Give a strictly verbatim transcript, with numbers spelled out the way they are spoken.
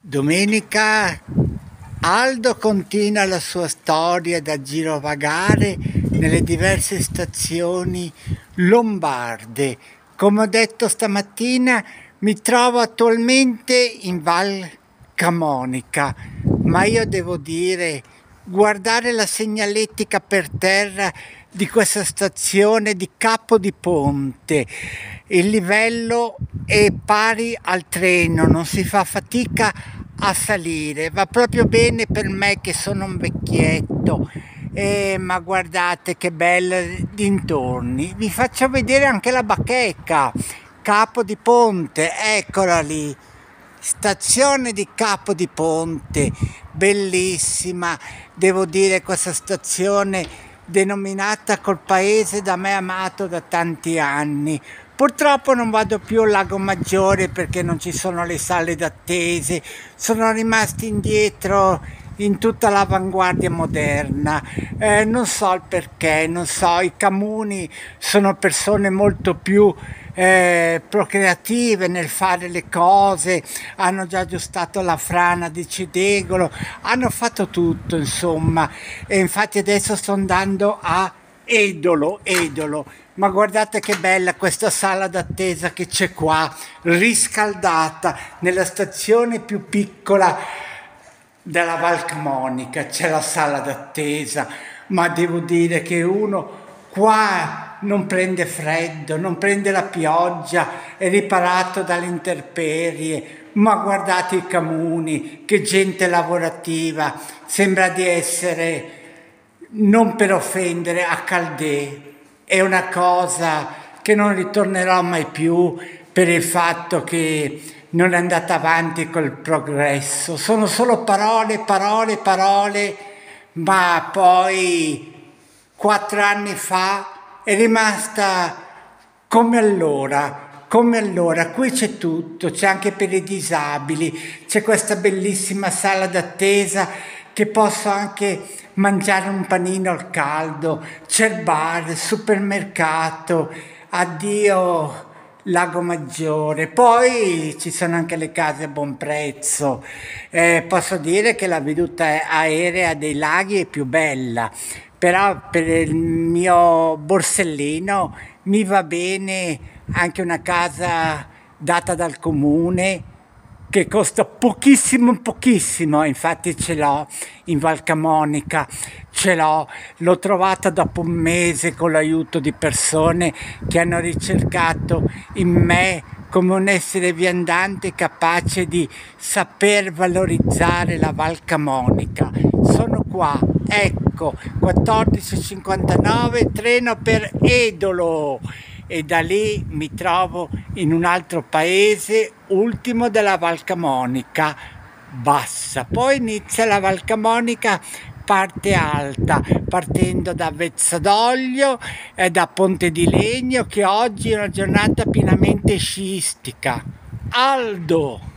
Domenica Aldo continua la sua storia da girovagare nelle diverse stazioni lombarde. Come ho detto stamattina, mi trovo attualmente in Val Camonica, ma io devo dire, guardare la segnaletica per terra di questa stazione di Capodiponte, il livello è pari al treno, non si fa fatica a salire, va proprio bene per me che sono un vecchietto. Eh, ma guardate che bella dintorni, vi faccio vedere anche la bacheca. Capodiponte, eccola lì, stazione di Capodiponte, bellissima, devo dire, questa stazione denominata col paese da me amato da tanti anni. Purtroppo non vado più al Lago Maggiore perché non ci sono le sale d'attesa, sono rimasti indietro in tutta l'avanguardia moderna. Eh, non so il perché, non so, i Camuni sono persone molto più eh, procreative nel fare le cose, hanno già aggiustato la frana di Cedegolo, hanno fatto tutto insomma, e infatti adesso sto andando a Edolo, Edolo. Ma guardate che bella questa sala d'attesa che c'è qua, riscaldata, nella stazione più piccola della Val Camonica, c'è la sala d'attesa, ma devo dire che uno qua non prende freddo, non prende la pioggia, è riparato dalle intemperie. Ma guardate i Camuni, che gente lavorativa, sembra di essere, non per offendere, a Caldè. È una cosa che non ritornerò mai più per il fatto che non è andata avanti col progresso. Sono solo parole, parole, parole, ma poi quattro anni fa è rimasta come allora. Come allora, qui c'è tutto, c'è anche per i disabili, c'è questa bellissima sala d'attesa che posso anche mangiare un panino al caldo, c'è il bar, il supermercato, addio Lago Maggiore, poi ci sono anche le case a buon prezzo. Eh, posso dire che la veduta aerea dei laghi è più bella, però per il mio borsellino mi va bene anche una casa data dal comune che costa pochissimo, pochissimo, infatti ce l'ho in Val Camonica, ce l'ho, l'ho trovata dopo un mese con l'aiuto di persone che hanno ricercato in me come un essere viandante capace di saper valorizzare la Val Camonica. Sono qua, ecco, quattordici e cinquantanove, treno per Edolo. E da lì mi trovo in un altro paese, ultimo della Val Camonica bassa. Poi inizia la Val Camonica parte alta, partendo da Vezzadoglio e da Ponte di Legno, che oggi è una giornata pienamente sciistica. Aldo!